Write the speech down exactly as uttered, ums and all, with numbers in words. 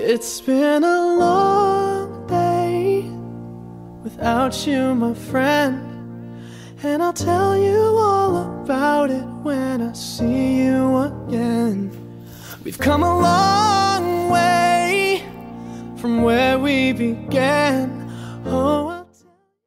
It's been a long day without you, my friend, and I'll tell you all about it when I see you again. We've come a long way from where we began. Oh,